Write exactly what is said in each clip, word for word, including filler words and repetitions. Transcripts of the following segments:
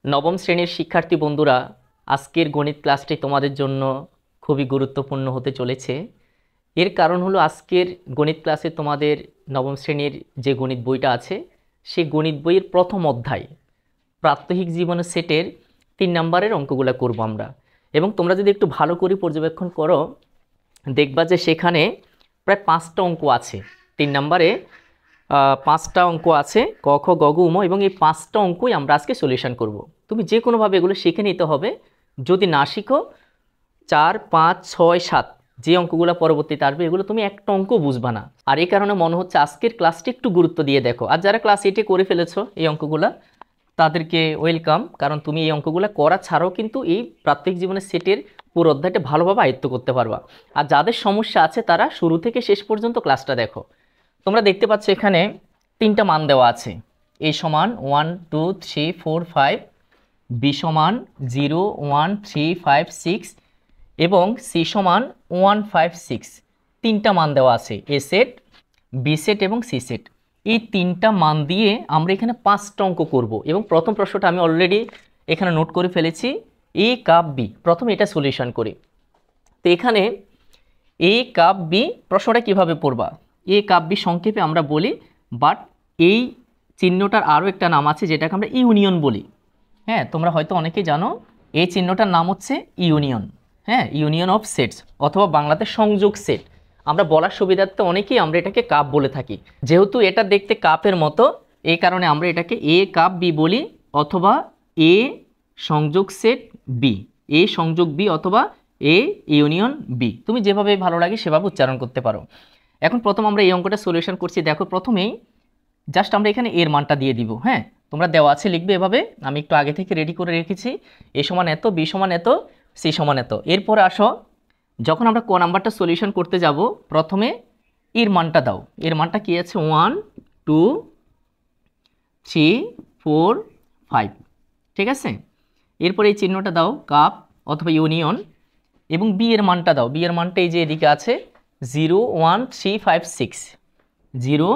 নবম শ্রেণীর শিক্ষার্থী বন্ধুরা, আজকের গণিত ক্লাসটি তোমাদের জন্য খুবই গুরুত্বপূর্ণ হতে চলেছে। এর কারণ হলো আজকের গণিত ক্লাসে তোমাদের নবম শ্রেণীর যে গণিত বইটা আছে সেই গণিত বইয়ের প্রথম অধ্যায় প্রাত্যহিক জীবন সেটের তিন নম্বরের অঙ্কগুলো করব আমরা। এবং তোমরা যদি একটু ভালো করে পর্যবেক্ষণ করো দেখবা যে সেখানে প্রায় পাঁচটা অঙ্ক আছে। তিন নম্বরে পাঁচটা অঙ্ক আছে, ক খ গ ঘ উম, এবং এই পাঁচটা অঙ্কই আমরা আজকে সলিউশন করব। তুমি যে কোনোভাবে এগুলো শিখে নিতে হবে। যদি না শিখো চার পাঁচ ছয় সাত যে অঙ্কগুলো পরবর্তীতে আসবে এগুলো তুমি একটা অঙ্ক বুঝবা না। আর এই কারণে মনে হচ্ছে আজকের ক্লাসটি একটু গুরুত্ব দিয়ে দেখো। আর যারা ক্লাস এইটে করে ফেলেছো এই অঙ্কগুলো তাদেরকে ওয়েলকাম, কারণ তুমি এই অঙ্কগুলো করা ছাড়াও কিন্তু এই প্রাত্যহিক জীবনের সেটের পুরো অধ্যায়টা ভালোভাবে আয়ত্ত করতে পারবা। আর যাদের সমস্যা আছে তারা শুরু থেকে শেষ পর্যন্ত ক্লাসটা দেখো। তোমরা দেখতে পাচ্ছ এখানে তিনটা মান দেওয়া আছে। এ সমান one two three four five, B সমান zero one three five six এবং সি সমান ওয়ান ফাইভ সিক্স। তিনটা মান দেওয়া আছে, এ সেট, বি সেট এবং সি সেট। এই তিনটা মান দিয়ে আমরা এখানে পাঁচটা অঙ্ক করব। এবং প্রথম প্রশ্নটা আমি অলরেডি এখানে নোট করে ফেলেছি, এ কাপ বি। প্রথমে এটা সলিউশন করি। তো এখানে এ কাপ বি প্রশ্নটা কিভাবে পড়বা? এ কাপ বি সংক্ষেপে আমরা বলি, বাট এই চিহ্নটার আরও একটা নাম আছে যেটাকে আমরা ইউনিয়ন বলি। হ্যাঁ, তোমরা হয়তো অনেকেই জানো এই চিহ্নটার নাম হচ্ছে ইউনিয়ন। হ্যাঁ, ইউনিয়ন অফ সেটস অথবা বাংলাতে সংযোগ সেট। আমরা বলার সুবিধার্থে অনেকেই আমরা এটাকে কাপ বলে থাকি। যেহেতু এটা দেখতে কাপের মতো এই কারণে আমরা এটাকে এ কাপ বি বলি, অথবা এ সংযোগ সেট বি, এ সংযোগ বি অথবা এ ইউনিয়ন বি। তুমি যেভাবে ভালো লাগে সেভাবে উচ্চারণ করতে পারো। এখন প্রথম আমরা এই অঙ্কটা সলিউশন করছি। দেখো প্রথমেই জাস্ট আমরা এখানে এর মানটা দিয়ে দিব। হ্যাঁ, তোমরা দেওয়া আছে লিখবে এভাবে, আমি একটু আগে থেকে রেডি করে রেখেছি। এ সমান এত, বি সমান এত, সি সমান এত। এরপরে আসো, যখন আমরা ক নাম্বারটা সলিউশন করতে যাব প্রথমে এর মানটা দাও। এর মানটা কি আছে? One two three four five. ঠিক আছে, এরপরে এই চিহ্নটা দাও কাপ অথবা ইউনিয়ন, এবং বি এর মানটা দাও। বি এর মানটা এই যে এদিকে আছে zero one three five six, zero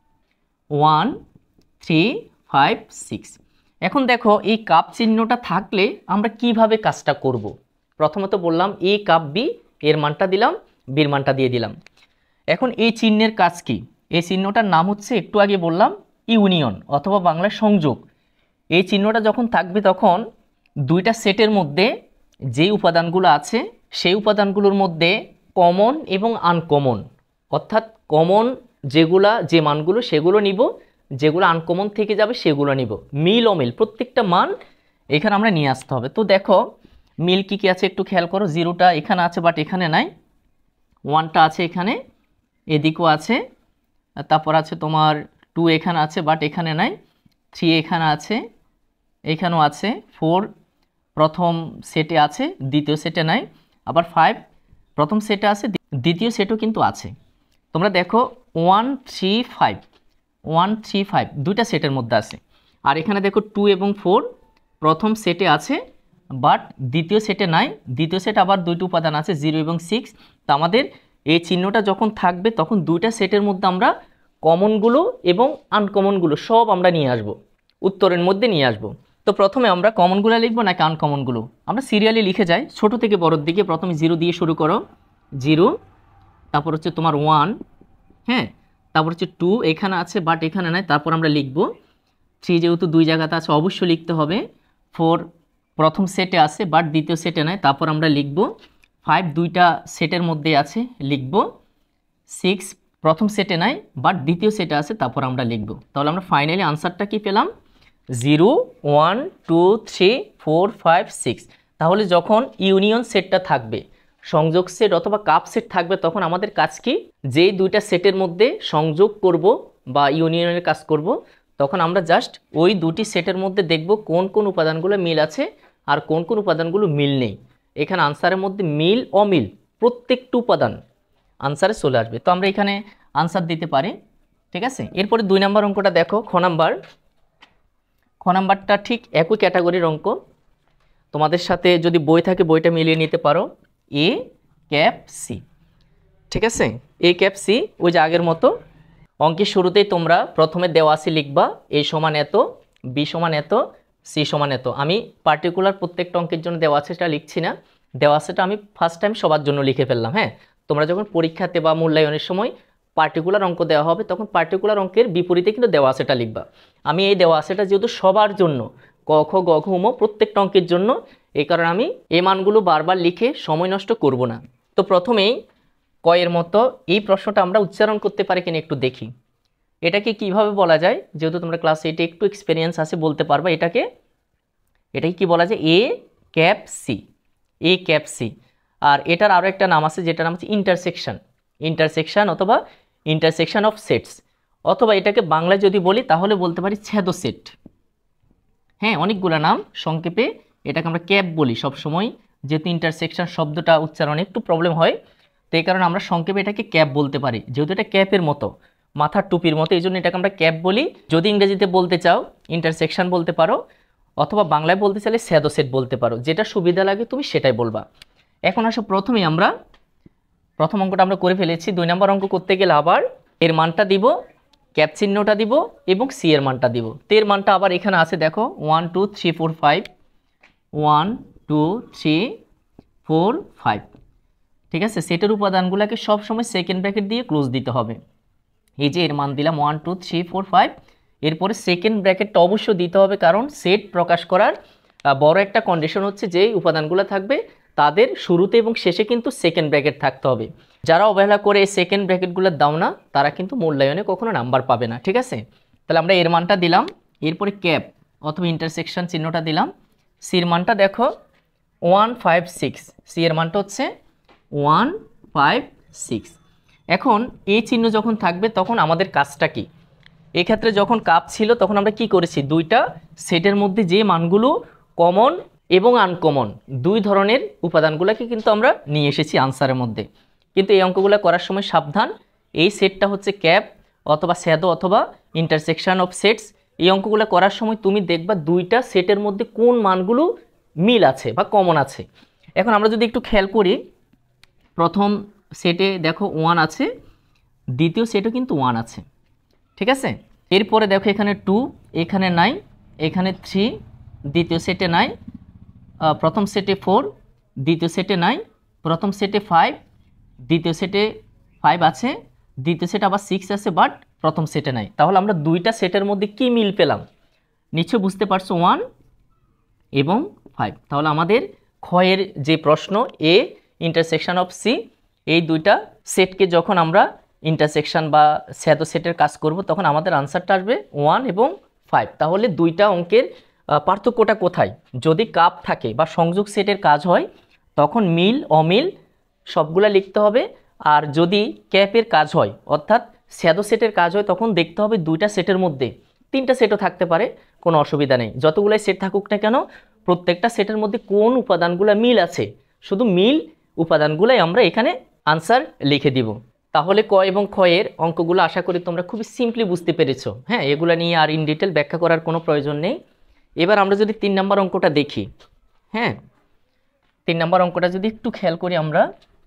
one three five six. এখন দেখো এই কাপ চিহ্নটা থাকলে আমরা কিভাবে কাজটা করব। প্রথমত বললাম এ কাপ বি, এর মানটা দিলাম, বির মানটা দিয়ে দিলাম। এখন এই চিহ্নের কাজ কি? এই চিহ্নটার নাম হচ্ছে একটু আগে বললাম ইউনিয়ন অথবা বাংলায় সংযোগ। এই চিহ্নটা যখন থাকবে তখন দুইটা সেটের মধ্যে যে উপাদানগুলো আছে সেই উপাদানগুলোর মধ্যে কমন এবং আনকমন, অর্থাৎ কমন যেগুলা যে মানগুলো সেগুলো নিব, যেগুলো আনকমন থেকে যাবে সেগুলো নিব। মিল অমিল প্রত্যেকটা মান এখানে আমরা নিয়ে আসতে হবে। তো দেখো মিল কী কী আছে একটু খেয়াল করো। জিরোটা এখানে আছে বাট এখানে নাই, ওয়ানটা আছে এখানে, এদিকেও আছে, তারপর আছে তোমার টু এখানে আছে বাট এখানে নাই, থ্রি এখানে আছে, এখানেও আছে, ফোর প্রথম সেটে আছে দ্বিতীয় সেটে নাই, আবার ফাইভ প্রথম সেটে আছে দ্বিতীয় সেটও কিন্তু আছে। তোমরা দেখো one three five, one three five দুইটা সেটের মধ্যে আছে। আর এখানে দেখো টু এবং ফোর প্রথম সেটে আছে বাট দ্বিতীয় সেটে নাই, দ্বিতীয় সেট আবার দুইটা উপাদান আছে জিরো এবং সিক্স। তো আমাদের এই চিহ্নটা যখন থাকবে তখন দুইটা সেটের মধ্যে আমরা কমনগুলো এবং আনকমনগুলো সব আমরা নিয়ে আসব, উত্তরের মধ্যে নিয়ে আসব। তো প্রথমে আমরা কমনগুলো লিখবো নাকি আনকমনগুলো? আমরা সিরিয়ালি লিখে যাই ছোট থেকে বড়োর দিকে। প্রথমে জিরো দিয়ে শুরু করো, জিরো, তারপর হচ্ছে তোমার ওয়ান, হ্যাঁ, তারপর হচ্ছে টু এখানে আছে বাট এখানে নাই, তারপর আমরা লিখব থ্রি, যেহেতু দুই জায়গাতে আছে অবশ্যই লিখতে হবে। ফোর প্রথম সেটে আছে বাট দ্বিতীয় সেটে নাই, তারপর আমরা লিখব। ফাইভ দুইটা সেটের মধ্যে আছে, লিখব। সিক্স প্রথম সেটে নাই বাট দ্বিতীয় সেটে আছে, তারপর আমরা লিখব। তাহলে আমরা ফাইনালি আনসারটা কি পেলাম? Zero one two three four five six. তাহলে যখন ইউনিয়ন সেটটা থাকবে, সংযোগ সেট অথবা কাপ সেট থাকবে, তখন আমাদের কাজ কি? যেই দুইটা সেটের মধ্যে সংযোগ করব বা ইউনিয়নের কাজ করব, তখন আমরা জাস্ট ওই দুটি সেটের মধ্যে দেখব কোন কোন উপাদানগুলো মিল আছে আর কোন কোন উপাদানগুলো মিল নেই। এখানে আনসারের মধ্যে মিল অমিল প্রত্যেকটা উপাদান আনসারে চলে আসবে। তো আমরা এখানে আনসার দিতে পারি। ঠিক আছে, এরপরে দুই নম্বর অঙ্কটা দেখো, খ নাম্বার। খ নাম্বারটা ঠিক একই ক্যাটাগরির অঙ্ক। তোমাদের সাথে যদি বই থাকে বইটা মিলিয়ে নিতে পারো। এ ক্যাপ সি, ঠিক আছে, এ ক্যাপ সি ওই যে আগের মতো। অঙ্কের শুরুতেই তোমরা প্রথমে দেওয়া আছে লিখবা এ সমান এত, বি সমান এত, সি সমান এত। আমি পার্টিকুলার প্রত্যেকটা অঙ্কের জন্য দেওয়া আছে সেটা লিখছি না, দেওয়া আছেটা আমি ফার্স্ট টাইম সবার জন্য লিখে ফেললাম। হ্যাঁ, তোমরা যখন পরীক্ষাতে বা মূল্যায়নের সময় পার্টিকুলার অঙ্ক দেওয়া হবে তখন পার্টিকুলার অঙ্কের বিপরীতে কিন্তু দেওয়া আছেটা লিখবা। আমি এই দেওয়া আছেটা যেহেতু সবার জন্য ক খ গ ঘ ম প্রত্যেকটা অঙ্কের জন্য, এই কারণে আমি এই মানগুলো বারবার লিখে সময় নষ্ট করব না। তো প্রথমেই ক এর মতো এই প্রশ্নটা আমরা উচ্চারণ করতে পারি কিনা একটু দেখি। এটাকে কিভাবে বলা যায়, যেহেতু তোমরা ক্লাস এইটে একটু এক্সপিরিয়েন্স আছে বলতে পারবা। এটাকে এটাকে কি বলা যায়, A cap C, A cap C. আর এটার আরও একটা নাম আছে যেটার নাম হচ্ছে ইন্টারসেকশন, ইন্টারসেকশন অথবা ইন্টারসেকশন অফ সেটস, অথবা এটাকে বাংলায় যদি বলি তাহলে বলতে পারি ছেদ সেট। হ্যাঁ, অনেকগুলো নাম, সংক্ষেপে এটাকে আমরা ক্যাপ বলি সবসময়, যেহেতু ইন্টারসেকশন শব্দটা উচ্চারণে একটু প্রবলেম হয়, তো এই কারণে আমরা সংক্ষেপে এটাকে ক্যাপ বলতে পারি, যেহেতু এটা ক্যাপের মতো, মাথার টুপির মতো, এই জন্য এটাকে আমরা ক্যাপ বলি। যদি ইংরেজিতে বলতে চাও ইন্টারসেকশন বলতে পারো, অথবা বাংলায় বলতে চাইলে শ্যাডো সেট বলতে পারো, যেটা সুবিধা লাগে তুমি সেটাই বলবা। এখন আসো প্রথমেই আমরা প্রথম অঙ্কটা আমরা করে ফেলেছি। দুই নম্বর অঙ্ক করতে গেলে আবার এর মানটা দিব, ক্যাপ চিহ্নটা দিব এবং সি এর মানটা দিব। তো এর মানটা আবার এখানে আছে, দেখো one two three four five, one two three four five. ঠিক আছে, সেটের উপাদানগুলোকে সবসময় সেকেন্ড ব্র্যাকেট দিয়ে ক্লোজ দিতে হবে। এই যে এর মান দিলাম one two three four five, এরপরে সেকেন্ড ব্র্যাকেটটা অবশ্যই দিতে হবে, কারণ সেট প্রকাশ করার বড় একটা কন্ডিশন হচ্ছে যে উপাদানগুলো থাকবে তাদের শুরুতে এবং শেষে কিন্তু সেকেন্ড ব্র্যাকেট থাকতে হবে। যারা অবহেলা করে এই সেকেন্ড ব্র্যাকেটগুলো দাও না তারা কিন্তু মূল্যায়নে কখনো নাম্বার পাবে না। ঠিক আছে, তাহলে আমরা এর মানটা দিলাম, এরপরে ক্যাপ অথবা ইন্টারসেকশন চিহ্নটা দিলাম। সির মানটা দেখো ওয়ান ফাইভ সিক্স, সি এর মানটা হচ্ছে ওয়ান ফাইভ সিক্স। এখন এই চিহ্ন যখন থাকবে তখন আমাদের কাজটা কি, এক্ষেত্রে যখন কাপ ছিল তখন আমরা কি করেছি, দুইটা সেটের মধ্যে যে মানগুলো কমন এবং আনকমন দুই ধরনের উপাদানগুলোকে কিন্তু আমরা নিয়ে এসেছি আনসারের মধ্যে। কিন্তু এই অঙ্কগুলো করার সময় সাবধান, এই সেটটা হচ্ছে ক্যাপ অথবা শ্যাডো অথবা ইন্টারসেকশন অফ সেটস। এই অঙ্কগুলো করার সময় তুমি দেখবা দুইটা সেটের মধ্যে কোন মানগুলো মিল আছে বা কমন আছে। এখন আমরা যদি একটু খেয়াল করি, প্রথম সেটে দেখো ওয়ান আছে, দ্বিতীয় সেটও কিন্তু ওয়ান আছে। ঠিক আছে, এরপরে দেখো এখানে টু, এখানে নাই, এখানে থ্রি, দ্বিতীয় সেটে নাই, প্রথম সেটে ফোর, দ্বিতীয় সেটে নাই, প্রথম সেটে ফাইভ, দ্বিতীয় সেটে ফাইভ আছে, দ্বিতীয় সেটে আবার সিক্স আছে বাট প্রথম সেটে নাই। তাহলে আমরা দুইটা সেটের মধ্যে কি মিল পেলাম নিশ্চয় বুঝতে পারছো, ওয়ান এবং ফাইভ। তাহলে আমাদের ক্ষয়ের যে প্রশ্ন এ ইন্টারসেকশন অফ সি, এই দুইটা সেটকে যখন আমরা ইন্টারসেকশন বা শ্যাডো সেটের কাজ করব তখন আমাদের আনসারটা আসবে ওয়ান এবং ফাইভ। তাহলে দুইটা অঙ্কের পার্থক্যটা কোথায়, যদি কাপ থাকে বা সংযোগ সেটের কাজ হয় তখন মিল অমিল সবগুলা লিখতে হবে, আর যদি ক্যাপের কাজ হয় অর্থাৎ শ্যাডো সেটের কাজ হয় তখন দেখতে হবে দুইটা সেটের মধ্যে তিনটা সেটও থাকতে পারে, কোনো অসুবিধা নেই। যতগুলাই সেট থাকুক না কেন প্রত্যেকটা সেটের মধ্যে কোন উপাদানগুলো মিল আছে, শুধু মিল উপাদানগুলাই আমরা এখানে আনসার লিখে দিব। তাহলে ক এবং খ এর অঙ্কগুলো আশা করি তোমরা খুবই সিম্পলি বুঝতে পেরেছো। হ্যাঁ, এগুলো নিয়ে আর ইন ডিটেল ব্যাখ্যা করার কোনো প্রয়োজন নেই। এবার আমরা যদি তিন নম্বর অঙ্কটা দেখি, হ্যাঁ তিন নম্বর অঙ্কটা যদি একটু খেয়াল করি, আমরা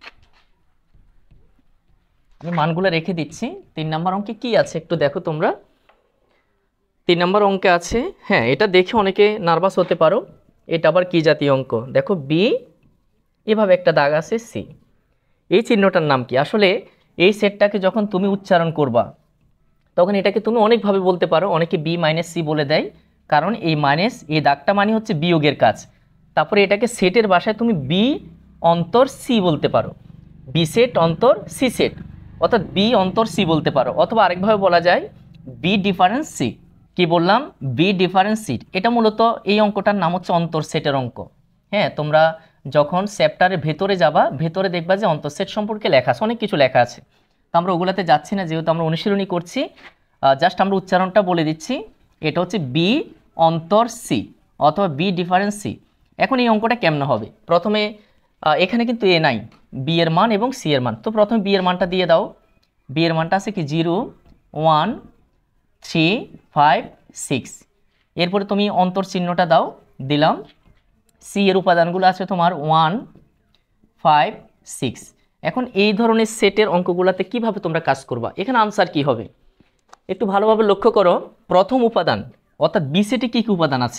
আমি মানগুলো রেখে দিচ্ছি। তিন নম্বর অঙ্কে কি আছে একটু দেখো তোমরা। তিন নম্বর অঙ্কে আছে, হ্যাঁ এটা দেখে অনেকে নার্ভাস হতে পারো, এটা আবার কি জাতীয় অঙ্ক, দেখো বি, এভাবে একটা দাগ আছে সি, এই চিহ্নটার নাম কি। আসলে এই সেটটাকে যখন তুমি উচ্চারণ করবা তখন এটাকে তুমি অনেকভাবে বলতে পারো, অনেকে বি মাইনাস সি বলে দেয়, কারণ এই মাইনাস এই দাগটা মানে হচ্ছে বিয়োগের কাজ। তারপরে এটাকে সেটের ভাষায় তুমি বি অন্তর সি বলতে পারো, বি সেট অন্তর সি সেট, অর্থাৎ বি অন্তর সি বলতে পারো, অথবা আরেকভাবে বলা যায় বি ডিফারেন্স সি। কি বললাম, বি ডিফারেন্স সি। এটা মূলত এই অঙ্কটার নাম হচ্ছে অন্তর সেটের অঙ্ক। হ্যাঁ, তোমরা যখন চ্যাপ্টারের ভেতরে যাবা ভেতরে দেখবা যে অন্তর সেট সম্পর্কে লেখা আছে, অনেক কিছু লেখা আছে। তো আমরা ওগুলাতে যাচ্ছি না, যেহেতু আমরা অনুশীলনী করছি, জাস্ট আমরা উচ্চারণটা বলে দিচ্ছি। এটা হচ্ছে বি অন্তর সি অথবা বি ডিফারেন্স সি। এখন এই অঙ্কটা কেমন হবে, প্রথমে এখানে কিন্তু এ নাই, বি এর মান এবং সি এর মান। তো প্রথমে বি এর মানটা দিয়ে দাও, বি এর মানটা আছে কি zero, one, three, five, six. এরপরে তুমি অন্তর চিহ্নটা দাও, দিলাম। সি এর উপাদানগুলো আছে তোমার ওয়ান, ফাইভ, সিক্স। এখন এই ধরনের সেটের অঙ্কগুলোতে কিভাবে তোমরা কাজ করবা, এখানে আনসার কি হবে, একটু ভালোভাবে লক্ষ্য করো। প্রথম উপাদান অর্থাৎ বি সেটে কী কী উপাদান আছে,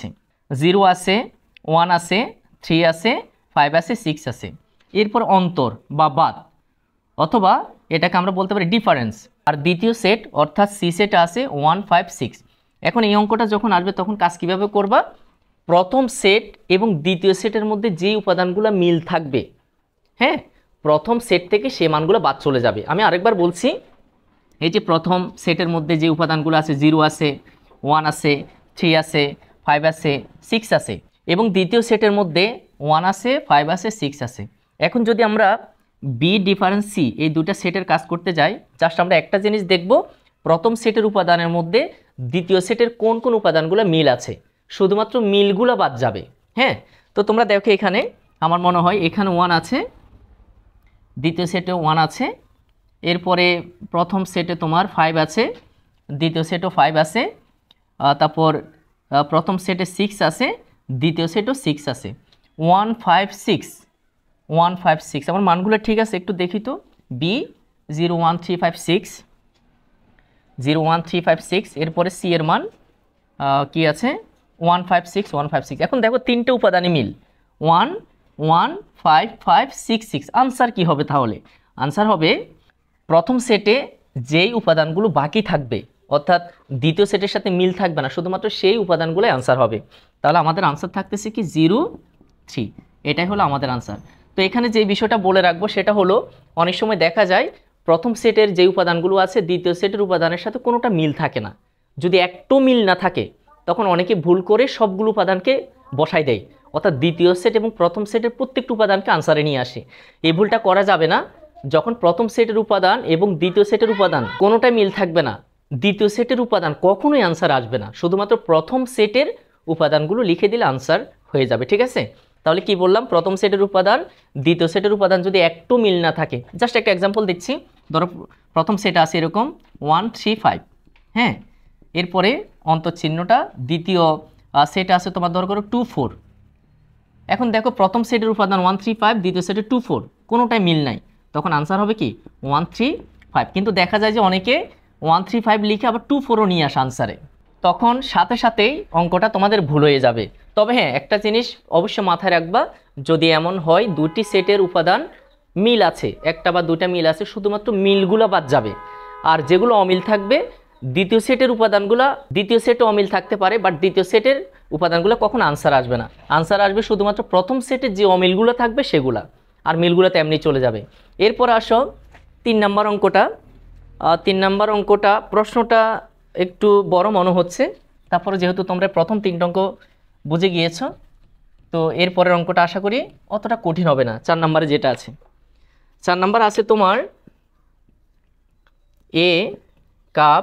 জিরো আছে, ওয়ান আছে, থ্রি আছে, ফাইভ আছে, সিক্স আছে। এরপর অন্তর বা বাদ, অথবা এটাকে আমরা বলতে পারি ডিফারেন্স। আর দ্বিতীয় সেট অর্থাৎ সি সেট আছে ওয়ান ফাইভ সিক্স। এখন এই অঙ্কটা যখন আসবে তখন কাজ কীভাবে করবা, প্রথম সেট এবং দ্বিতীয় সেটের মধ্যে যেই উপাদানগুলো মিল থাকবে, হ্যাঁ, প্রথম সেট থেকে সে মানগুলো বাদ চলে যাবে। আমি আরেকবার বলছি, এই যে প্রথম সেটের মধ্যে যে উপাদানগুলো আছে, জিরো আছে, ওয়ান আছে, থ্রি আছে, ফাইভ আছে, সিক্স আছে, এবং দ্বিতীয় সেটের মধ্যে ওয়ান আছে, ফাইভ আছে, সিক্স আছে। এখন যদি আমরা বি ডিফারেন্স সি এই দুটা সেটের কাজ করতে যাই, জাস্ট আমরা একটা জিনিস দেখব, প্রথম সেটের উপাদানের মধ্যে দ্বিতীয় সেটের কোন কোন উপাদানগুলো মিল আছে, শুধুমাত্র মিলগুলো বাদ যাবে। হ্যাঁ, তো তোমরা দেখো এখানে আমার মনে হয় এখানে ওয়ান আছে, দ্বিতীয় সেটে ওয়ান আছে, এরপরে প্রথম সেটে তোমার ফাইভ আছে, দ্বিতীয় সেটও ফাইভ আছে, তারপর প্রথম সেটে সিক্স আছে, দ্বিতীয় সেটও সিক্স আছে। One five six one five six আমার মানগুলো ঠিক আছে, একটু দেখি তো। B zero one three five six zero one three five six এরপরে সি এর মান কি আছে, one five six one five six. এখন দেখো তিনটে উপাদানে মিল, one one five five six six. Answer কী হবে তাহলে? আনসার হবে প্রথম সেটে যেই উপাদানগুলো বাকি থাকবে, অর্থাৎ দ্বিতীয় সেটের সাথে মিল থাকবে না, শুধুমাত্র সেই উপাদানগুলোই আনসার হবে। তাহলে আমাদের আনসার থাকতেছে কি জিরো থ্রি, এটাই হলো আমাদের আনসার। তো এখানে যে বিষয়টা বলে রাখবো সেটা হলো, অনেক সময় দেখা যায় প্রথম সেটের যে উপাদানগুলো আছে দ্বিতীয় সেটের উপাদানের সাথে কোনোটা মিল থাকে না। যদি একটু মিল না থাকে তখন অনেকে ভুল করে সবগুলো উপাদানকে বসাই দেয়, অর্থাৎ দ্বিতীয় সেট এবং প্রথম সেটের প্রত্যেকটা উপাদানকে আনসারে নিয়ে আসে। এই ভুলটা করা যাবে না। যখন প্রথম সেটের উপাদান এবং দ্বিতীয় সেটের উপাদান কোনোটাই মিল থাকবে না, দ্বিতীয় সেটের উপাদান কখনোই আনসার আসবে না, শুধুমাত্র প্রথম সেটের উপাদানগুলো লিখে দিলে আনসার হয়ে যাবে। ঠিক আছে? তাহলে কি বললাম, প্রথম সেটের উপাদান দ্বিতীয় সেটের উপাদান যদি একটু মিল না থাকে, জাস্ট একটা এক্সাম্পল দিচ্ছি। ধরো প্রথম সেট আছে এরকম ওয়ান থ্রি ফাইভ, হ্যাঁ, এরপরে অন্তঃচিহ্নটা, দ্বিতীয় সেট আছে তোমার ধরো করো টু ফোর। এখন দেখো প্রথম সেটের উপাদান ওয়ান থ্রি ফাইভ, দ্বিতীয় সেটে টু ফোর, কোনোটাই মিল নাই, তখন আনসার হবে কি ওয়ান থ্রি ফাইভ। কিন্তু দেখা যায় যে অনেকে ওয়ান থ্রি ফাইভ লিখে আবার টু ফোরও নিয়ে আসে আনসারে, তখন সাথে সাথেই অঙ্কটা তোমাদের ভুল হয়ে যাবে। তবে হ্যাঁ, একটা জিনিস অবশ্যই মাথায় রাখবা, যদি এমন হয় দুটি সেটের উপাদান মিল আছে, একটা বা দুটা মিল আছে, শুধুমাত্র মিলগুলো বাদ যাবে, আর যেগুলো অমিল থাকবে দ্বিতীয় সেটের উপাদানগুলো, দ্বিতীয় সেটও অমিল থাকতে পারে, বাট দ্বিতীয় সেটের উপাদানগুলো কখন আনসার আসবে না, আনসার আসবে শুধুমাত্র প্রথম সেটের যে অমিলগুলো থাকবে সেগুলা, আর মিলগুলোতে এমনি চলে যাবে। এরপর আসো তিন নম্বর অঙ্কটা। তিন নম্বর অঙ্কটা প্রশ্নটা একটু বড় মনে হচ্ছে, তারপরে যেহেতু তোমরা প্রথম তিনটা অঙ্ক বুঝে গিয়েছো, তো এরপরের অঙ্কটা আশা করি অতটা কঠিন হবে না। চার নম্বরে যেটা আছে, চার নম্বর আছে তোমার A cup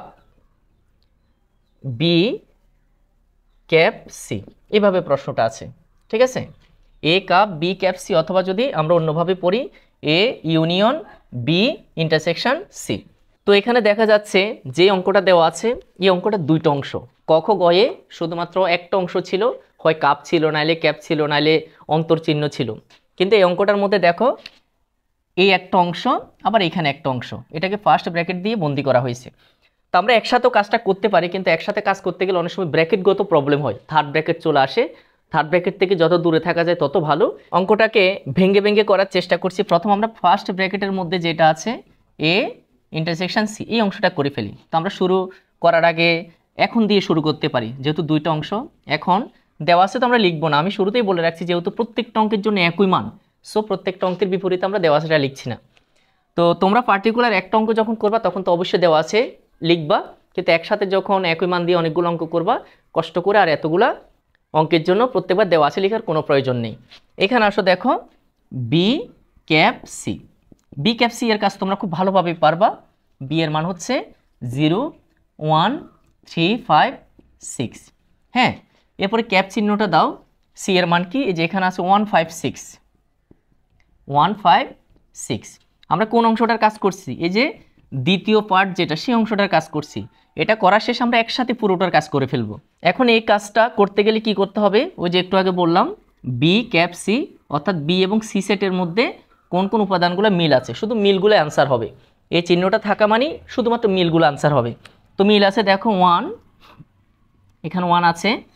B cap C, এভাবে প্রশ্নটা আছে। ঠিক আছে? A cup B cap C, অথবা যদি আমরা অন্যভাবে পড়ি A union B intersection C. তো এখানে দেখা যাচ্ছে যে অঙ্কটা দেওয়া আছে, এই অঙ্কটা দুইটা অংশ। ক খ গয়ে শুধুমাত্র একটা অংশ ছিল, হয় কাপ ছিল, নাইলে ক্যাপ ছিল, নাইলে অন্তর্চিহ্ন ছিল। কিন্তু এই অঙ্কটার মধ্যে দেখো এই একটা অংশ, আবার এখানে একটা অংশ, এটাকে ফার্স্ট ব্র্যাকেট দিয়ে বন্দি করা হয়েছে। তো আমরা একসাথেও কাজটা করতে পারি, কিন্তু একসাথে কাজ করতে গেলে অনেক সময় ব্র্যাকেটগত প্রবলেম হয়, থার্ড ব্র্যাকেট চলে আসে। থার্ড ব্র্যাকেট থেকে যত দূরে থাকা যায় তত ভালো। অঙ্কটাকে ভেঙে ভেঙে করার চেষ্টা করছি। প্রথম আমরা ফার্স্ট ব্র্যাকেটের মধ্যে যেটা আছে এ ইন্টারসেকশন সি, এই অংশটা করে ফেলি। তো আমরা শুরু করার আগে এখন দিয়ে শুরু করতে পারি, যেহেতু দুইটা অংশ এখন দেওয়া আছে, তো আমরা লিখবো না। আমি শুরুতেই বলে রাখছি, যেহেতু প্রত্যেকটা অঙ্কের জন্য একই মান, সো প্রত্যেকটা অঙ্কের বিপরীতে আমরা দেওয়া আছেটা লিখছি না। তো তোমরা পার্টিকুলার একটা অঙ্ক যখন করবা তখন তো অবশ্যই দেওয়া আছে লিখবা, কিন্তু একসাথে যখন একই মান দিয়ে অনেকগুলো অঙ্ক করবা, কষ্ট করে আর এতগুলা অঙ্কের জন্য প্রত্যেকবার দেওয়া আছে লেখার কোনো প্রয়োজন নেই। এখানে আসো দেখো B cap C, B cap C এর কাজ তোমরা খুব ভালোভাবে পারবা। বি এর মান হচ্ছে zero one three five six, হ্যাঁ, এরপরে ক্যাপ চিহ্নটা দাও। সি এর মান কি, এই যে এখানে আছে one five six, one five six. আমরা কোন অংশটার কাজ করছি, এই যে দ্বিতীয় পার্ট যেটা, সেই অংশটার কাজ করছি। এটা করার শেষে আমরা একসাথে পুরোটার কাজ করে ফেলবো। এখন এই কাজটা করতে গেলে কি করতে হবে, ওই যে একটু আগে বললাম বি ক্যাপ সি, অর্থাৎ বি এবং সি সেটের মধ্যে কোন কোন উপাদানগুলো মিল আছে, শুধু মিলগুলো অ্যান্সার হবে। এই চিহ্নটা থাকা মানে শুধুমাত্র মিলগুলো আনসার হবে। তো মিল আছে দেখো ওয়ান, এখানে ওয়ান আছে,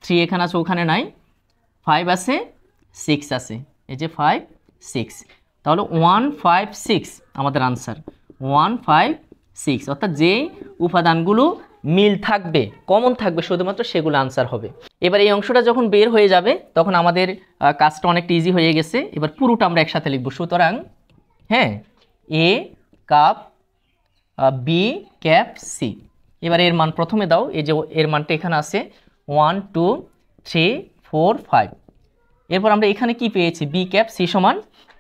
থ্রি এখানে আছে, ওখানে নাই, ফাইভ আছে, সিক্স আছে, এই যে ফাইভ সিক্স, তাহলে ওয়ান ফাইভ সিক্স আমাদের আনসার, ওয়ান ফাইভ সিক্স, অর্থাৎ যে উপাদানগুলো মিল থাকবে, কমন থাকবে শুধুমাত্র, সেগুলো আনসার হবে। এবার এই অংশটা যখন বের হয়ে যাবে তখন আমাদের কাজটা অনেকটা ইজি হয়ে গেছে। এবার পুরোটা আমরা একসাথে লিখব। সুতরাং হ্যাঁ, A cup, B cap, C. এবার এর মান প্রথমে দাও, এই যে এর মানটা এখানে আছে one two three four five. এরপর আমরা এখানে কি পেয়েছি, বি ক্যাপ সি সমান,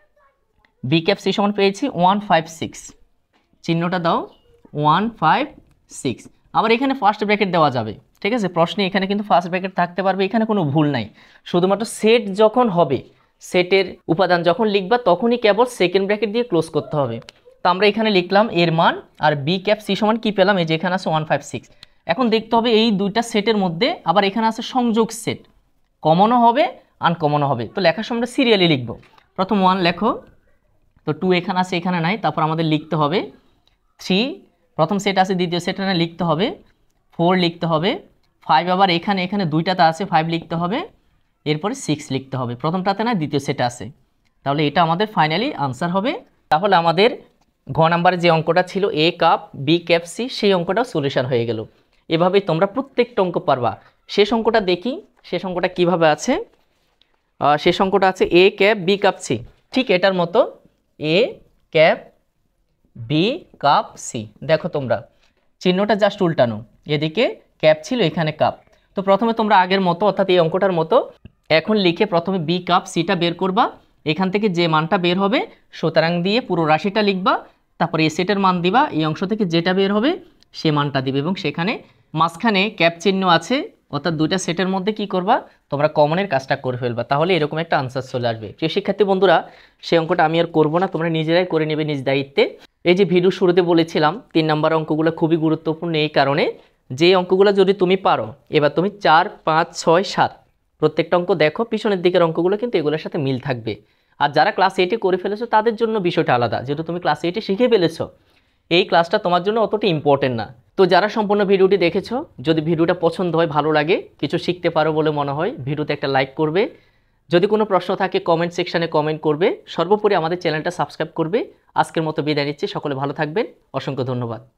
বি ক্যাপ সি সমান পেয়েছি ওয়ান ফাইভ সিক্স, চিহ্নটা দাও ওয়ান ফাইভ সিক্স। আবার এখানে ফার্স্ট ব্র্যাকেট দেওয়া যাবে, ঠিক আছে, প্রশ্নে এখানে কিন্তু ফার্স্ট ব্র্যাকেট থাকতে পারবে, এখানে কোনো ভুল নাই। শুধুমাত্র সেট যখন হবে, সেটের উপাদান যখন লিখবা তখনই কেবল সেকেন্ড ব্র্যাকেট দিয়ে ক্লোজ করতে হবে। তো আমরা এখানে লিখলাম এর মান, আর বি ক্যাপ সি সমান কি পেলাম, এই যে এখানে আছে ওয়ান ফাইভ সিক্স। এখন দেখতে হবে এই দুইটা সেটের মধ্যে আবার এখানে আছে সংযোগ সেট, কমনও হবে আনকমনও হবে। তো লেখার সময় সিরিয়ালি লিখবো। প্রথম ওয়ান লেখো, তো টু এখানে আছে, এখানে নাই, তারপর আমাদের লিখতে হবে থ্রি, প্রথম সেট আছে, দ্বিতীয় সেট লিখতে হবে, ফোর লিখতে হবে, ফাইভ আবার এখানে এখানে দুইটাতে আছে, ফাইভ লিখতে হবে, এরপরে সিক্স লিখতে হবে, প্রথমটাতে না দ্বিতীয় সেট আছে। তাহলে এটা আমাদের ফাইনালি আনসার হবে। তাহলে আমাদের ঘ নাম্বারে যে অঙ্কটা ছিল A cup B cap C, সেই অঙ্কটাও সলিউশন হয়ে গেল। এভাবেই তোমরা প্রত্যেকটা অঙ্ক পারবা। শেষ অঙ্কটা দেখি, শেষ অঙ্কটা কীভাবে আছে। শেষ অঙ্কটা আছে A cap B cup C, ঠিক এটার মতো, A cap B cup C. দেখো তোমরা চিহ্নটা জাস্ট উল্টানো, এদিকে ক্যাপ ছিল, এখানে কাপ। তো প্রথমে তোমরা আগের মতো, অর্থাৎ এই অঙ্কটার মতো এখন লিখে প্রথমে বি কাপ সিটা বের করবা, এখান থেকে যে মানটা বের হবে সুতরাং দিয়ে পুরো রাশিটা লিখবা, তারপরে এই সেটের মান দিবা, এই অংশ থেকে যেটা বের হবে সে মানটা দিবে, এবং সেখানে মাঝখানে ক্যাপ চিহ্ন আছে, অর্থাৎ দুইটা সেটের মধ্যে কি করবা, তোমরা কমনের কাজটা করে ফেলবা, তাহলে এরকম একটা আনসার চলে আসবে। প্রিয় শিক্ষার্থী বন্ধুরা, সেই অঙ্কটা আমি আর করবো না, তোমরা নিজেরাই করে নেবে নিজ দায়িত্বে। এই যে ভিডিও শুরুতে বলেছিলাম তিন নম্বর অঙ্কগুলো খুবই গুরুত্বপূর্ণ, এই কারণে যে অঙ্কগুলো যদি তুমি পারো, এবার তুমি চার পাঁচ ছয় সাত প্রত্যেকটা অঙ্ক দেখো, পিছনের দিকের অঙ্কগুলো কিন্তু এগুলোর সাথে মিল থাকবে। আর যারা ক্লাস এইটে করে ফেলেছো তাদের জন্য বিষয়টা আলাদা, যেহেতু তুমি ক্লাস এইটে শিখে ফেলেছো, এই ক্লাসটা তোমার জন্য অতটা ইম্পর্টেন্ট না। তো যারা সম্পূর্ণ ভিডিওটি দেখেছো, যদি ভিডিওটা পছন্দ হয়, ভালো লাগে, কিছু শিখতে পারো বলে মনে হয়, ভিডিওতে একটা লাইক করবে। যদি কোনো প্রশ্ন থাকে কমেন্ট সেকশানে কমেন্ট করবে। সর্বোপরি আমাদের চ্যানেলটা সাবস্ক্রাইব করবে। আজকের মতো বিদায় নিচ্ছি, সকলে ভালো থাকবেন, অসংখ্য ধন্যবাদ।